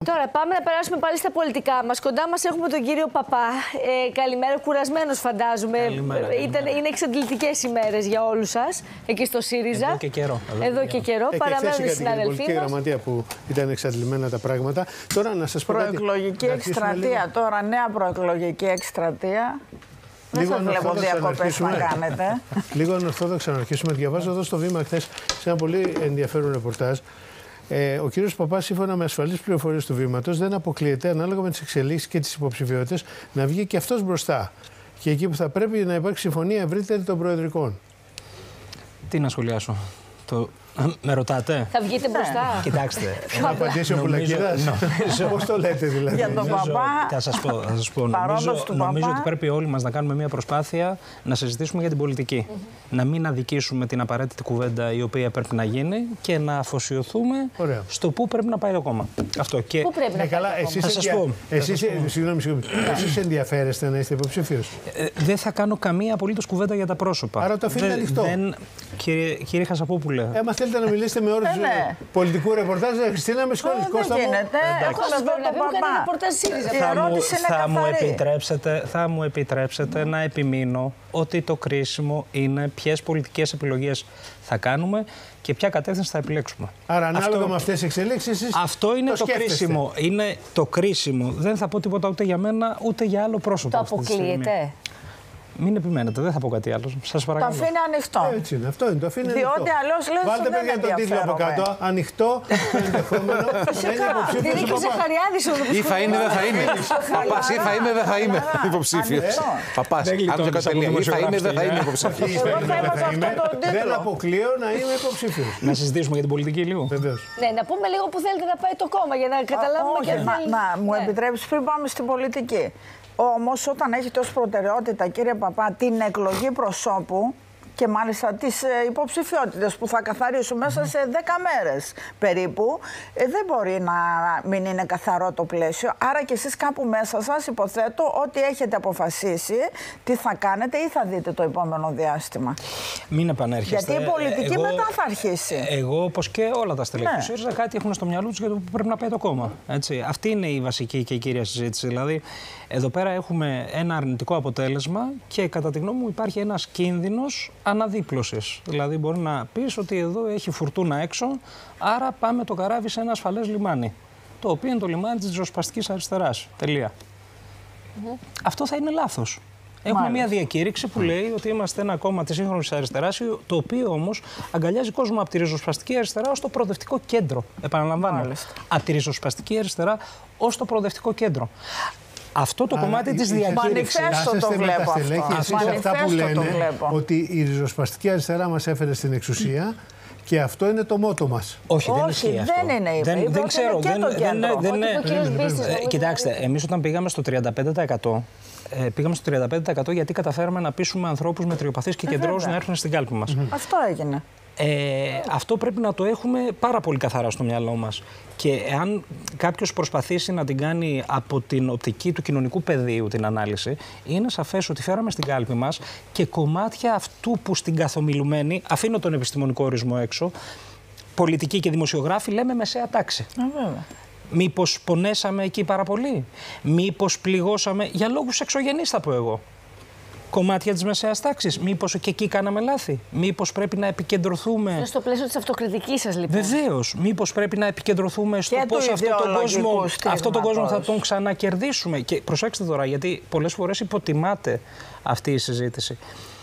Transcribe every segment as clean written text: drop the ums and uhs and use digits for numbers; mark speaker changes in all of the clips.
Speaker 1: Τώρα πάμε να περάσουμε πάλι στα πολιτικά μας. Κοντά μας έχουμε τον κύριο Παπά. Καλημέρα, κουρασμένος φαντάζομαι. Είναι εξαντλητικές ημέρες για όλους σας εκεί στο ΣΥΡΙΖΑ.
Speaker 2: Εδώ και καιρό.
Speaker 1: Παραμένουν οι συναδελφοί μας.
Speaker 3: Πολιτική γραμματεία που ήταν εξαντλημένα τα πράγματα. Τώρα να σας πω
Speaker 4: προεκλογική εκστρατεία. Τώρα νέα προεκλογική εκστρατεία. Δεν σας βλέπω διακοπές να κάνετε.
Speaker 3: Λίγο ανορθόδοξα να αρχίσουμε. Διαβάζω εδώ στο Βήμα χθες σε ένα πολύ ενδιαφέρον ρεπορτάζ. Ο κύριος Παπάς, σύμφωνα με ασφαλείς πληροφορίες του Βήματος, δεν αποκλείεται ανάλογα με τις εξελίξεις και τις υποψηφιότητες να βγει και αυτός μπροστά. Και εκεί που θα πρέπει να υπάρξει συμφωνία ευρύτερη των προεδρικών.
Speaker 2: Τι να σχολιάσω. Με ρωτάτε.
Speaker 1: Θα βγείτε μπροστά.
Speaker 2: Κοιτάξτε.
Speaker 3: Να απαντήσει ο Πουλακίδας. Πώς το λέτε δηλαδή.
Speaker 4: Για τον Παπά.
Speaker 2: Θα σας πω. Νομίζω ότι πρέπει όλοι μας να κάνουμε μια προσπάθεια να συζητήσουμε για την πολιτική. Να μην αδικήσουμε την απαραίτητη κουβέντα η οποία πρέπει να γίνει και να αφοσιωθούμε στο πού πρέπει να πάει το κόμμα. Αυτό. Και...
Speaker 1: Πού πρέπει να πάει το κόμμα.
Speaker 3: Εσείς ενδιαφέρεστε να είστε υποψήφιος.
Speaker 2: Δεν θα κάνω καμία απολύτως κουβέντα για τα πρόσωπα.
Speaker 3: Άρα το αφήνετε ανοιχτό.
Speaker 2: Κύριε Χασαπόπουλε.
Speaker 3: Θέλετε να μιλήσετε με όρους πολιτικού ρεπορτάζ, Χριστίνα, με συγχωρείτε.
Speaker 4: Δεν γίνεται. Έχουμε εδώ τον Παπά.
Speaker 2: Θα μου επιτρέψετε να επιμείνω ότι το κρίσιμο είναι ποιες πολιτικές επιλογές θα κάνουμε και ποια κατεύθυνση θα επιλέξουμε.
Speaker 3: Άρα, ανάλογα με αυτές τις εξελίξεις,
Speaker 2: αυτό είναι το κρίσιμο. Είναι το κρίσιμο. Δεν θα πω τίποτα ούτε για μένα ούτε για άλλο πρόσωπο.
Speaker 1: Το αποκλείεται.
Speaker 2: Μην επιμένετε, δεν θα πω κάτι άλλο. Σας παρακαλώ.
Speaker 4: Το αφήνει ανοιχτό.
Speaker 3: Έτσι είναι, αυτό είναι. Το αφήνει ανοιχτό.
Speaker 4: Διότι αλλιώς λες
Speaker 3: βάλτε παιδιά τον τίτλο από κάτω. Ανοιχτό, ενδεχόμενο.
Speaker 1: Δεν είναι και ο Ζαχαριάδης ο
Speaker 5: Ή θα είναι, δεν θα είναι. Παπάς, ή θα είναι, δεν θα είναι υποψήφιος. Παπάς, άνω και κατελεία. Ή θα είναι, δεν θα είναι υποψήφιος.
Speaker 3: Δεν αποκλείω να είμαι υποψήφιος.
Speaker 2: Να συζητήσουμε για την πολιτική λίγο.
Speaker 3: Βεβαίως.
Speaker 1: Ναι, να πούμε λίγο που θέλετε να πάει το κόμμα για να καταλάβουμε και αν
Speaker 4: μου επιτρέψεις πριν πάμε στην πολιτική. Όμως όταν έχετε ως προτεραιότητα, κύριε Παπά, την εκλογή προσώπου και μάλιστα τις υποψηφιότητες που θα καθαρίσουν μέσα σε 10 μέρες περίπου, δεν μπορεί να μην είναι καθαρό το πλαίσιο. Άρα και εσείς κάπου μέσα σας υποθέτω ότι έχετε αποφασίσει τι θα κάνετε ή θα δείτε το επόμενο διάστημα.
Speaker 2: Μην επανέρχεστε.
Speaker 4: Γιατί η πολιτική μετά θα αρχίσει.
Speaker 2: Εγώ, όπως και όλα τα στελέχη του ΣΥΡΙΖΑ, κάτι έχουν στο μυαλό τους για το που πρέπει να πάει το κόμμα. Έτσι. Αυτή είναι η βασική και η κύρια συζήτηση. Δηλαδή, εδώ πέρα έχουμε ένα αρνητικό αποτέλεσμα και κατά τη γνώμη μου υπάρχει ένας κίνδυνος αναδίπλωσης. Δηλαδή, μπορεί να πεις ότι εδώ έχει φουρτούνα έξω, άρα πάμε το καράβι σε ένα ασφαλές λιμάνι. Το οποίο είναι το λιμάνι της ριζοσπαστικής αριστεράς. Τελεία. Αυτό θα είναι λάθος. Έχουμε μια διακήρυξη που λέει ότι είμαστε ένα κόμμα της σύγχρονης αριστεράς, το οποίο όμως αγκαλιάζει κόσμο από τη ριζοσπαστική αριστερά ως το προοδευτικό κέντρο. Επαναλαμβάνω. Από τη ριζοσπαστική αριστερά ως το προοδευτικό κέντρο. Αυτό το κομμάτι της διακήρυξης.
Speaker 4: Μανιφέστο το βλέπω αυτό.
Speaker 3: Εσείς αυτά που λένε ότι η ριζοσπαστική αριστερά μας έφερε στην εξουσία και αυτό είναι το μότο μας.
Speaker 2: Όχι, δεν ισχύει αυτό.
Speaker 4: Δεν είναι.
Speaker 2: Δεν ξέρω. Κοιτάξτε, εμείς όταν πήγαμε στο 35%, πήγαμε στο 35% γιατί καταφέραμε να πείσουμε ανθρώπους μετριοπαθείς και κεντρώους να έρθουν στην κάλπη μας.
Speaker 4: Αυτό έγινε.
Speaker 2: Αυτό πρέπει να το έχουμε πάρα πολύ καθαρά στο μυαλό μας. Και εάν κάποιος προσπαθήσει να την κάνει από την οπτική του κοινωνικού πεδίου την ανάλυση, είναι σαφές ότι φέραμε στην κάλπη μας και κομμάτια αυτού που στην καθομιλουμένη, αφήνω τον επιστημονικό ορισμό έξω, πολιτικοί και δημοσιογράφοι λέμε μεσαία τάξη. Μήπως πονέσαμε εκεί πάρα πολύ, μήπως πληγώσαμε για λόγους εξωγενείς θα πω εγώ. Κομμάτια της μεσαίας τάξης. Μήπως και εκεί κάναμε λάθη. Μήπως πρέπει να επικεντρωθούμε.
Speaker 1: Στο πλαίσιο της αυτοκριτικής σας, λοιπόν.
Speaker 2: Βεβαίως. Μήπως πρέπει να επικεντρωθούμε στο πώς αυτόν τον κόσμο θα τον ξανακερδίσουμε. Και προσέξτε τώρα, γιατί πολλές φορές υποτιμάται αυτή η συζήτηση.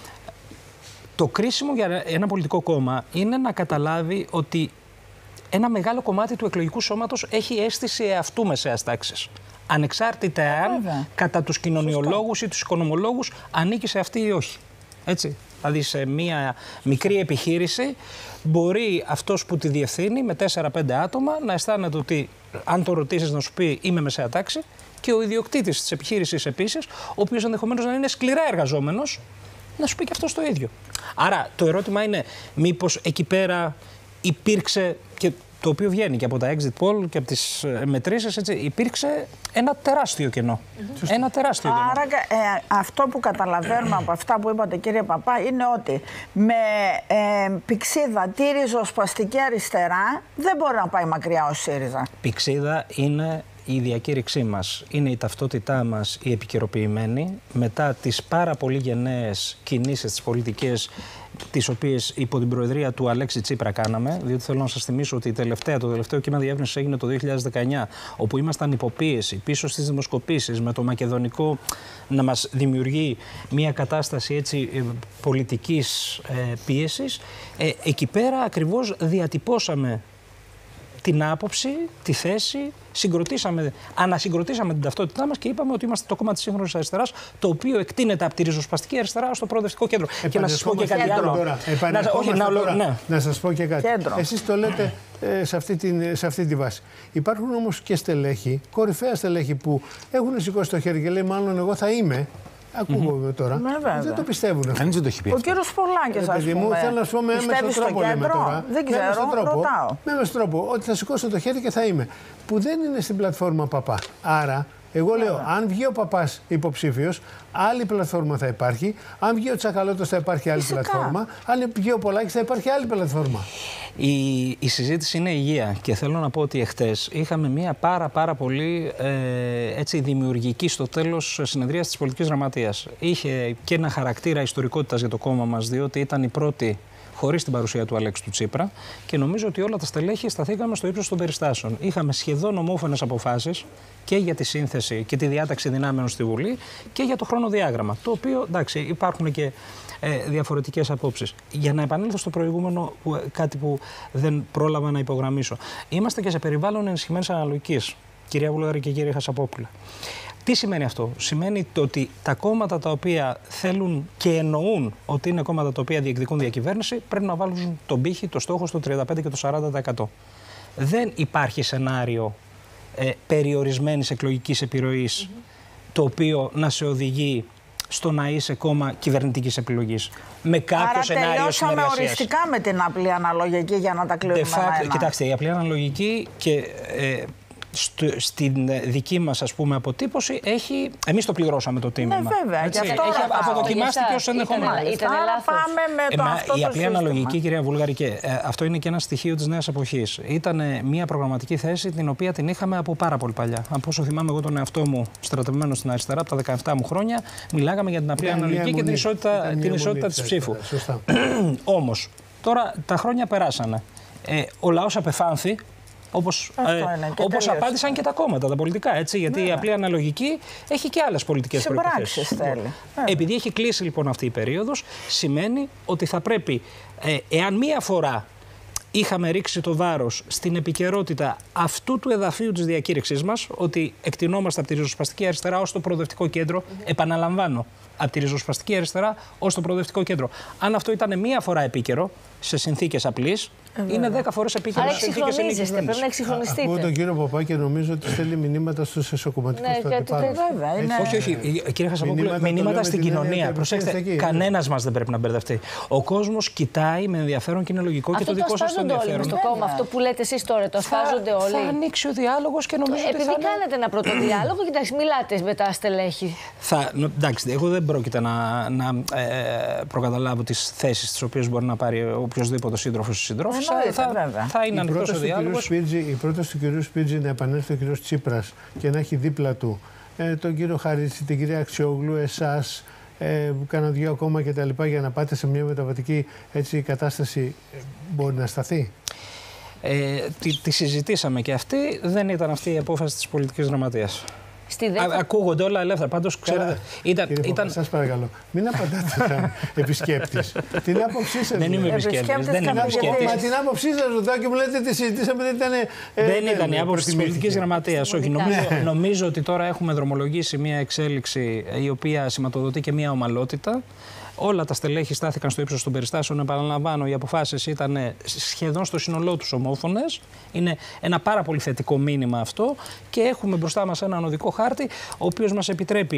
Speaker 2: Το κρίσιμο για ένα πολιτικό κόμμα είναι να καταλάβει ότι ένα μεγάλο κομμάτι του εκλογικού σώματος έχει αίσθηση εαυτού μεσαίας τάξης. Ανεξάρτητα αν κατά τους κοινωνιολόγους ή τους οικονομολόγους ανήκει σε αυτή ή όχι. Έτσι. Δηλαδή σε μια μικρή επιχείρηση μπορεί αυτός που τη διευθύνει με 4-5 άτομα να αισθάνεται ότι αν το ρωτήσεις να σου πει είμαι μεσαία τάξη και ο ιδιοκτήτης της επιχείρησης επίσης, ο οποίος ενδεχομένως να είναι σκληρά εργαζόμενος, να σου πει και αυτός το ίδιο. Άρα το ερώτημα είναι μήπως εκεί πέρα υπήρξε, και το οποίο βγαίνει και από τα exit poll και από τις μετρήσεις, έτσι, υπήρξε ένα τεράστιο κενό. Ένα τεράστιο κενό.
Speaker 4: Άρα αυτό που καταλαβαίνουμε από αυτά που είπατε, κύριε Παπά, είναι ότι με πηξίδα τη ριζοσπαστική αριστερά δεν μπορεί να πάει μακριά ο ΣΥΡΙΖΑ.
Speaker 2: Πηξίδα είναι η διακήρυξή μας, είναι η ταυτότητά μας η επικαιροποιημένη μετά τις πάρα πολύ γενναίες κινήσεις τις πολιτικές τις οποίες υπό την προεδρία του Αλέξη Τσίπρα κάναμε, διότι θέλω να σας θυμίσω ότι το τελευταίο κύμα διεύρυνσης έγινε το 2019, όπου ήμασταν υποπίεση πίσω στις δημοσκοπήσεις με το μακεδονικό να μας δημιουργεί μια κατάσταση έτσι πολιτικής πίεσης. Εκεί πέρα ακριβώς διατυπώσαμε την άποψη, τη θέση, ανασυγκροτήσαμε την ταυτότητά μας και είπαμε ότι είμαστε το κόμμα της σύγχρονης αριστεράς, το οποίο εκτείνεται από τη ριζοσπαστική αριστερά στο προοδευτικό κέντρο. Και να σας πω και κάτι άλλο.
Speaker 3: Να σας πω και κάτι. Εσείς το λέτε σε αυτή τη βάση. Υπάρχουν όμως και στελέχη, κορυφαία στελέχη, που έχουν σηκώσει το χέρι και λέει μάλλον εγώ θα είμαι. Ακούγομαι τώρα. Δεν το πιστεύουν.
Speaker 5: Κανείς δεν το έχει πει.
Speaker 4: Ο κύριος Πολάκης, ας πούμε.
Speaker 3: Θέλω να σου πω με έμεσο τρόπο λέμε τώρα.
Speaker 4: Δεν ξέρω, ρωτάω.
Speaker 3: Με έμεσο τρόπο, ότι θα σηκώσω το χέρι και θα είμαι. Που δεν είναι στην πλατφόρμα Παπά. Άρα, εγώ λέω, αν βγει ο Παπάς υποψήφιος, άλλη πλατφόρμα θα υπάρχει. Αν βγει ο Τσακαλώτος, θα υπάρχει άλλη πλατφόρμα. Αν βγει ο Πολάκης, θα υπάρχει άλλη πλατφόρμα.
Speaker 2: Η συζήτηση είναι υγεία και θέλω να πω ότι εχθές είχαμε μια πάρα πολύ έτσι, δημιουργική στο τέλος συνεδρία της Πολιτικής Γραμματείας. Είχε και ένα χαρακτήρα ιστορικότητας για το κόμμα μας, διότι ήταν η πρώτη χωρίς την παρουσία του Αλέξη του Τσίπρα και νομίζω ότι όλα τα στελέχη σταθήκαμε στο ύψος των περιστάσεων. Είχαμε σχεδόν ομόφωνες αποφάσεις και για τη σύνθεση και τη διάταξη δυνάμεων στη Βουλή και για το χρονοδιάγραμμα, το οποίο, εντάξει, υπάρχουν και διαφορετικές απόψεις. Για να επανέλθω στο προηγούμενο, κάτι που δεν πρόλαβα να υπογραμμίσω. Είμαστε και σε περιβάλλον ενισχυμένης αναλογικής, κυρία Βούλγαρη και κύριε Χασαπόπουλα. Τι σημαίνει αυτό? Σημαίνει το ότι τα κόμματα τα οποία θέλουν και εννοούν ότι είναι κόμματα τα οποία διεκδικούν διακυβέρνηση πρέπει να βάλουν τον πύχη, το στόχο στο 35% και το 40%. Δεν υπάρχει σενάριο περιορισμένης εκλογικής επιρροής το οποίο να σε οδηγεί στο να είσαι κόμμα κυβερνητικής επιλογής. Με κάποιο σενάριο συνεργασίας.
Speaker 4: Τελειώσαμε οριστικά με την απλή αναλογική για να τα κλείνουμε ένα-ένα.
Speaker 2: Κοιτάξτε, η απλή αναλογική και στην δική μας, ας πούμε, αποτύπωση εμείς το πληρώσαμε το τίμημα.
Speaker 4: Ναι, βέβαια.
Speaker 2: Έχει αποδοκιμάστηκε ως ενδεχόμενο.
Speaker 4: Άρα πάμε με το αυτό
Speaker 2: η απλή αναλογική, κυρία Βούλγαρη, και αυτό είναι και ένα στοιχείο της νέας εποχής. Ήταν μια προγραμματική θέση την οποία την είχαμε από πάρα πολύ παλιά. Από όσο θυμάμαι εγώ τον εαυτό μου στρατευμένο στην αριστερά από τα 17 μου χρόνια, μιλάγαμε για την απλή αναλογική και την ισότητα της ψήφου. Όμως, τώρα τα χρόνια περάσανε. Ο λαός απεφάνθη. Όπως απάντησαν και τα κόμματα, τα πολιτικά, έτσι, γιατί η απλή αναλογική έχει και άλλες πολιτικές προϋποθέσεις. Επειδή έχει κλείσει λοιπόν αυτή η περίοδος, σημαίνει ότι θα πρέπει, εάν μία φορά είχαμε ρίξει το βάρος στην επικαιρότητα αυτού του εδαφίου της διακήρυξής μας, ότι εκτινόμαστε από τη ριζοσπαστική αριστερά ως το προοδευτικό κέντρο, επαναλαμβάνω, από τη ριζοσπαστική αριστερά ως το προοδευτικό κέντρο. Αν αυτό ήταν μία φορά επίκαιρο, σε συνθήκες απλής, είναι 10 φορές επίκαιρο σε συνθήκες ενίκης.
Speaker 1: Πρέπει να εξυγχρονιστείτε.
Speaker 3: Ακούω τον κύριο Παπά και νομίζω ότι στέλνει μηνύματα στους εσωκομματικούς του αντιπάλους.
Speaker 2: Όχι, κύριε Χασαπόπουλο, μηνύματα στην κοινωνία. Προσέξτε, κανένας μας δεν πρέπει να μπερδευτεί. Ο κόσμος κοιτάει με ενδιαφέρον και είναι λογικό και το δικό σας το ενδιαφέρον.
Speaker 1: Στο κόμμα, αυτό που λέτε εσείς τώρα, το ασπάζονται όλοι.
Speaker 2: Θα ανοίξει ο διάλογος και νομίζω ότι.
Speaker 1: Επειδή κάνετε ένα πρώτο διάλογο, κοιτάξτε, μιλάτε με τα στελέχη.
Speaker 2: Εντάξει, εγώ δεν πρόκειται να προκαταλάβω τις θέσεις τις οποίες μπορεί να πάρει οποιοδήποτε σύντροφος ή σύντροφισσα. Θα είναι ανοιχτός ο διάλογος.
Speaker 3: Η πρόταση του κυρίου Σπίτζη να επανέλθει ο κύριος Τσίπρας και να έχει δίπλα του τον κύριο Χαρίτση, την κυρία Αξιόγλου, εσάς, κάνα δύο ακόμα κτλ. Για να πάτε σε μια μεταβατική κατάσταση, μπορεί να σταθεί.
Speaker 2: Τη συζητήσαμε και αυτή, δεν ήταν αυτή η απόφαση της πολιτικής γραμματείας. Ακούγονται όλα ελεύθερα. Πάντως, ξέρετε.
Speaker 3: Σας παρακαλώ, μην απαντάτε σαν επισκέπτης. Την άποψή σας.
Speaker 2: Δεν είμαι επισκέπτης.
Speaker 3: Μα την άποψή σας ρωτάω και μου λέτε τι συζητήσαμε, δεν ήταν.
Speaker 2: Δεν ήταν η άποψη της πολιτικής γραμματείας. Όχι. Νομίζω ότι τώρα έχουμε δρομολογήσει μια εξέλιξη η οποία σηματοδοτεί και μια ομαλότητα. Όλα τα στελέχη στάθηκαν στο ύψος των περιστάσεων. Επαναλαμβάνω, οι αποφάσεις ήταν σχεδόν στο σύνολό τους ομόφωνες. Είναι ένα πάρα πολύ θετικό μήνυμα αυτό και έχουμε μπροστά μας έναν οδικό χάρτη, ο οποίος μας επιτρέπει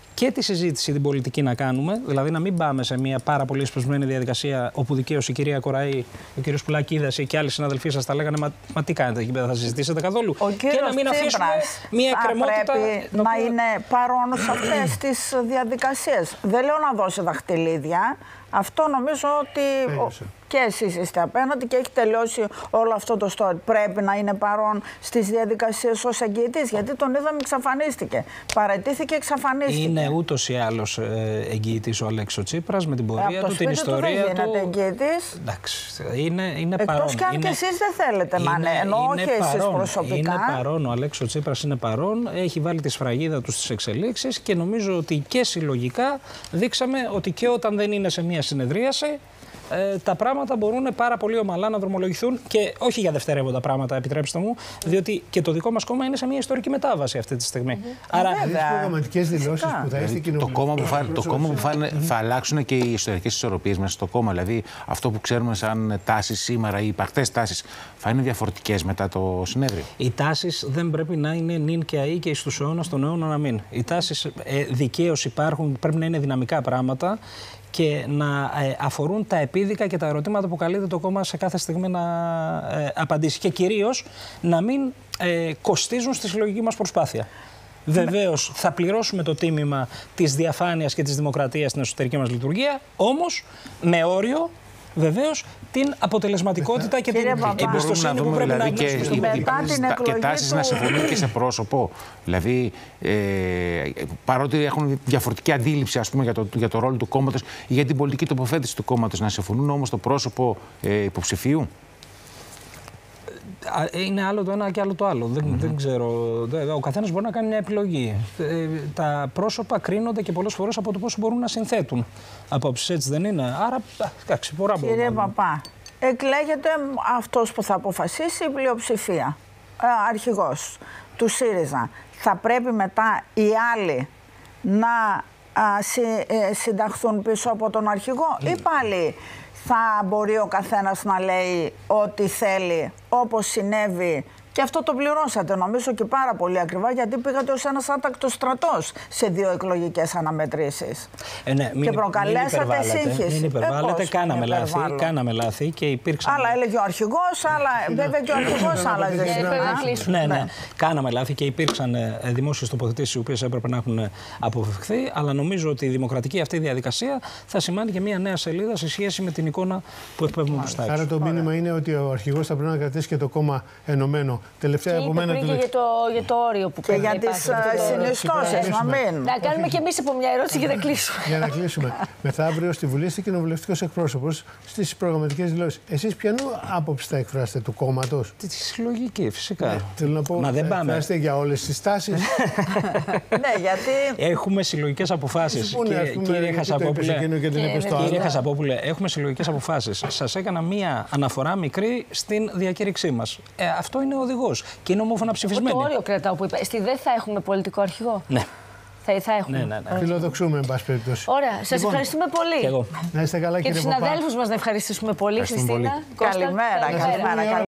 Speaker 2: και τη συζήτηση την πολιτική να κάνουμε, δηλαδή να μην πάμε σε μια πάρα πολύ εσπεσμένη διαδικασία όπου δικαίως η κυρία Κοραή, ο κύριος Πουλακίδας και άλλοι συναδελφοί σας τα λέγανε μα τι κάνετε εκεί πέρα, θα συζητήσετε καθόλου?
Speaker 4: Και να μην αφήσουμε μια εκκρεμότητα. Πρέπει να είναι παρόν σε αυτές τις διαδικασίες. Δεν λέω να δώσει δαχτυλίδια. Αυτό νομίζω ότι και εσείς είστε απέναντι και έχει τελειώσει όλο αυτό το story. Πρέπει να είναι παρόν στις διαδικασίες ως εγγυητής, γιατί τον είδαμε εξαφανίστηκε. Παραιτήθηκε, εξαφανίστηκε.
Speaker 2: Είναι ούτως ή άλλως εγγυητής ο Αλέξης Τσίπρας με την πορεία του, την ιστορία του.
Speaker 4: Δεν γίνεται εγγυητής.
Speaker 2: Εντάξει, είναι παρόν.
Speaker 4: Εκτός κι αν και εσείς δεν θέλετε να είναι, ενώ όχι εσείς προσωπικά.
Speaker 2: Είναι παρόν, ο Αλέξης Τσίπρας είναι παρόν, έχει βάλει τη σφραγίδα του στις εξελίξεις και νομίζω ότι και συλλογικά δείξαμε ότι και όταν δεν είναι σε μια συνεδρίαση, τα πράγματα μπορούν πάρα πολύ ομαλά να δρομολογηθούν και όχι για δευτερεύοντα πράγματα, επιτρέψτε μου, διότι και το δικό μας κόμμα είναι σε μια ιστορική μετάβαση αυτή τη στιγμή.
Speaker 3: Άρα, τις προγραμματικές δηλώσεις που θα είστε κοινοβουλευτικοί.
Speaker 5: Το κόμμα που θα αλλάξουν και οι ιστορικές ισορροπίες μέσα στο κόμμα, δηλαδή αυτό που ξέρουμε σαν τάσεις σήμερα, οι υπαρκτές τάσεις, θα είναι διαφορετικές μετά το συνέδριο.
Speaker 2: Οι τάσεις δεν πρέπει να είναι νυν και αεί και εις τους αιώνας των αιώνων να μην. Οι τάσεις δικαίως υπάρχουν, πρέπει να είναι δυναμικά πράγματα και να αφορούν τα επίδικα και τα ερωτήματα που καλείται το κόμμα σε κάθε στιγμή να απαντήσει. Και κυρίως να μην κοστίζουν στη συλλογική μας προσπάθεια. Βεβαίως θα πληρώσουμε το τίμημα της διαφάνειας και της δημοκρατίας στην εσωτερική μας λειτουργία, όμως με όριο βεβαίως την αποτελεσματικότητα και την εμπιστοσύνη που πρέπει να αγγίξουμε στον πολίτη.
Speaker 5: Και τάσεις να συμφωνούν και σε πρόσωπο. Δηλαδή, παρότι έχουν διαφορετική αντίληψη, ας πούμε, για το ρόλο του κόμματος ή για την πολιτική τοποθέτηση του κόμματος, να συμφωνούν όμως το πρόσωπο υποψηφίου.
Speaker 2: Είναι άλλο το ένα και άλλο το άλλο. Δεν ξέρω. Ο καθένας μπορεί να κάνει μια επιλογή. Τα πρόσωπα κρίνονται και πολλές φορές από το πώς μπορούν να συνθέτουν απόψεις. Έτσι δεν είναι? Άρα, εντάξει, πολλά μπορούν.
Speaker 4: Κύριε Παπά, εκλέγεται αυτός που θα αποφασίσει η πλειοψηφία. Αρχηγός του ΣΥΡΙΖΑ. Θα πρέπει μετά οι άλλοι να συνταχθούν πίσω από τον αρχηγό ή πάλι θα μπορεί ο καθένας να λέει ό,τι θέλει, όπως συνέβη? Και αυτό το πληρώσατε νομίζω και πάρα πολύ ακριβά, γιατί πήγατε ως ένας άτακτος στρατός σε 2 εκλογικές αναμετρήσεις.
Speaker 2: Ναι,
Speaker 4: και προκαλέσατε σύγχυση.
Speaker 2: Μην υπερβάλλετε, κάναμε λάθη και υπήρξαν.
Speaker 4: Άλλα έλεγε ο αρχηγός, άλλα βέβαια και ο αρχηγός άλλαζε.
Speaker 2: Ναι, κάναμε λάθη και υπήρξαν δημόσιες τοποθετήσεις οι οποίες έπρεπε να έχουν αποφευχθεί, αλλά νομίζω ότι η δημοκρατική αυτή διαδικασία θα σημάνει και μια νέα σελίδα σε σχέση με την εικόνα που εκπέμπουμε μπροστά.
Speaker 3: Άρα το μήνυμα είναι ότι ο αρχηγός θα πρέπει να κρατήσει και το κόμμα ενωμένο. Τελευταία
Speaker 1: και είπε πριν και για το όριο που πρέπει
Speaker 4: να υπάρχει. Και για τις συνιστώσεις, να μην.
Speaker 1: Να κάνουμε και εμείς από μια ερώτηση και να κλείσουμε.
Speaker 3: Για να κλείσουμε. Μεθαύριο στη Βουλή είστε κοινοβουλευτικός εκπρόσωπος στις προγραμματικές δηλώσεις. Εσείς ποιανού άποψη θα εκφράσετε, του κόμματος?
Speaker 2: Τη συλλογική, φυσικά.
Speaker 3: Θέλω να πω, θα εκφράσετε για όλες τις τάσεις?
Speaker 4: Ναι, γιατί
Speaker 2: έχουμε συλλογικές αποφάσεις. Κύριε Χασαπόπουλε, έχουμε συλλογικές αποφάσεις. Σας έκανα μία αναφορά μικρή στην διακήρυξή μας. Αυτό είναι ο οδηγός και είναι ομόφωνα ψηφισμένη.
Speaker 1: Το όριο κρατάω που είπα. Στη ΔΕ θα έχουμε πολιτικό αρχηγό.
Speaker 2: Ναι.
Speaker 1: Θα έχουμε.
Speaker 2: Ναι.
Speaker 3: Φιλοδοξούμε, εν πάση περιπτώσει.
Speaker 1: Ωραία. Σας ευχαριστούμε πολύ.
Speaker 2: Και εγώ.
Speaker 3: Να είστε καλά,
Speaker 1: και
Speaker 3: κύριε Παπά.
Speaker 1: Και τους συναδέλφους μας να ευχαριστήσουμε πολύ. Χριστίνα.
Speaker 4: Καλημέρα.